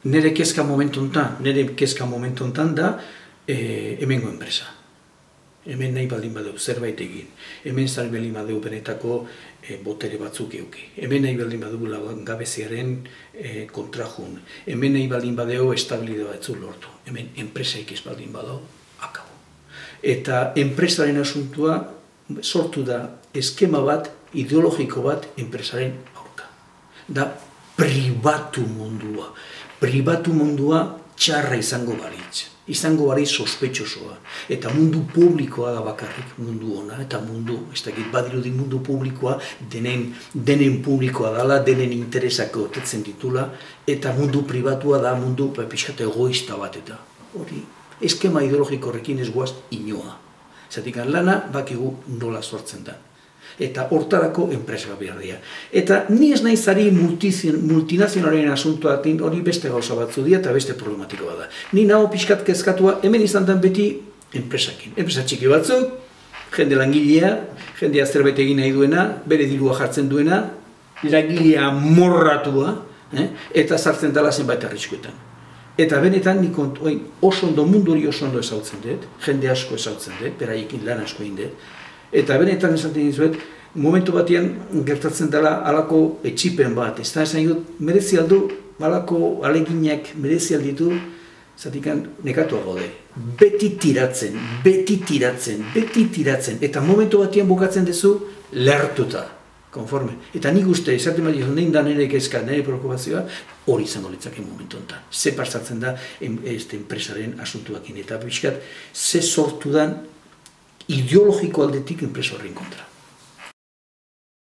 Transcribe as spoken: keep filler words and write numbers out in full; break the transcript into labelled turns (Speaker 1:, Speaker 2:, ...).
Speaker 1: nire kezka momentu honetan, nire kezka momentu honetan da e, hemengo enpresa. Hemen nahi baldin badeu zerbait egin. Hemen zari baldin badeu benetako e, botere batzuk euki. Hemen nahi baldin badeu langabeziaren e, kontrajun. Hemen nahi baldin badeu estabilide batzuk lortu. Hemen enpresaik ez baldin badeu, akabo. Eta enpresaren asuntua sortu da eskema bat, ideologiko bat enpresaren aurka. Da pribatu mundua. Pribatu mundua txarra izango baritz. Izango baritz sospetxosoa. Eta mundu publikoa da bakarrik mundu ona. Eta mundu, ez dakit badirudi mundu publikoa denen, denen publikoa dala, denen interesak otetzen ditula. Eta mundu pribatua da mundu pixkat egoista bat eta. Hori, eskema ideologiko horrekin ez guaz inoa. Zatik lana bakigu nola sortzen da. Eta hortarako enpresa behar dira. Eta ni ez naizari multinazionalen asuntoatin hori beste gauza batzu dira eta beste problematiko bat da. Ni naho pixkat kezkatua hemen izan den beti enpresakin. Enpresa txiki batzuk, jende langilea, jendea zerbait egin nahi duena, bere dirua jartzen duena, langilea morratua, eh? Eta sartzen dela zenbait arriskuetan. Eta benetan nik oso ondo, mundu hori oso ondo ezautzen dut, jende asko ezautzen dut, beraiekin lan asko egin dut. Eta benetan esaten dizuet, momentu batean gertatzen dela halako etxipen bat. Ez da esan dut, merezi aldu, halako aleginak merezi alditu, zatikan nekatua gaude. Beti tiratzen, beti tiratzen, beti tiratzen. Eta momentu batean bukatzen duzu, lertuta, konforme. Eta nik uste, esaten bat dizu, nein da nire kezka, nire preokupazioa, hori izango litzake momentu honetan. Ze pasatzen da enpresaren asuntuakin. Eta pixkat, ze sortu dan ideologiko aldetik enpresa horren kontra.